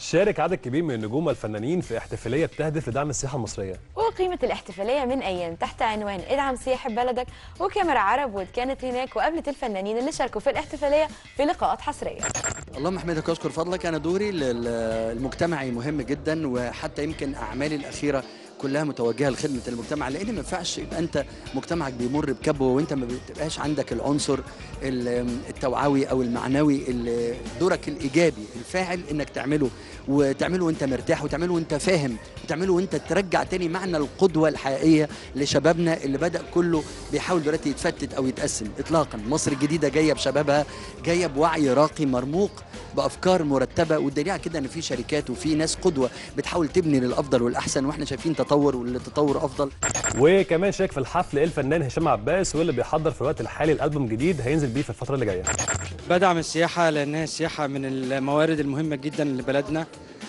شارك عدد كبير من النجوم والفنانين في احتفالية بتهدف لدعم السياحة المصرية. وقيمة الاحتفالية من أيام تحت عنوان ادعم سياحة بلدك، وكاميرا عرب وود كانت هناك وقابلت الفنانين اللي شاركوا في الاحتفالية في لقاءات حصرية. اللهم احمدك واشكر فضلك. أنا دوري المجتمعي مهم جدا، وحتى يمكن أعمالي الأخيرة كلها متوجهه لخدمه المجتمع، لان ما ينفعش يبقى انت مجتمعك بيمر بكبوه وانت ما بتبقاش عندك العنصر التوعوي او المعنوي، دورك الايجابي الفاعل انك تعمله وانت مرتاح، وتعمله وانت فاهم، وتعمله وانت ترجع تاني معنى القدوه الحقيقيه لشبابنا اللي بدا كله بيحاول دلوقتي يتفتت او يتقسم. اطلاقا مصر الجديده جايه بشبابها، جايه بوعي راقي مرموق بافكار مرتبه، والدليل على كده ان في شركات وفي ناس قدوه بتحاول تبني للافضل والاحسن، واحنا شايفين تطور والتطور افضل. وكمان شارك في الحفل الفنان هشام عباس، واللي بيحضر في الوقت الحالي الالبوم جديد هينزل بيه في الفتره اللي جايه. بدعم السياحه لانها السياحه من الموارد المهمه جدا لبلدنا،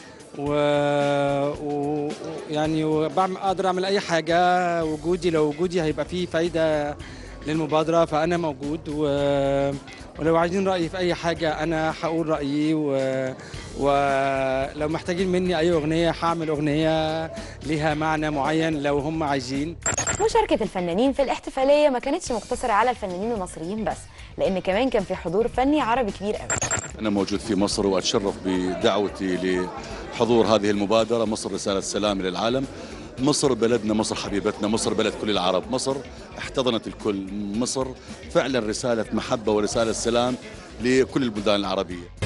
ويعني اقدر اعمل اي حاجه. لو وجودي هيبقى فيه فايده للمبادره، فانا موجود، ولو عايزين رأيي في أي حاجة أنا هقول رأيي، ولو محتاجين مني أي أغنية هعمل أغنية ليها معنى معين لو هم عايزين. مشاركة الفنانين في الاحتفالية ما كانتش مقتصرة على الفنانين المصريين بس، لأن كمان كان في حضور فني عربي كبير قوي. أنا موجود في مصر وأتشرف بدعوتي لحضور هذه المبادرة، مصر رسالة سلام للعالم. مصر بلدنا، مصر حبيبتنا، مصر بلد كل العرب، مصر احتضنت الكل، مصر فعلا رسالة محبة ورسالة سلام لكل البلدان العربية.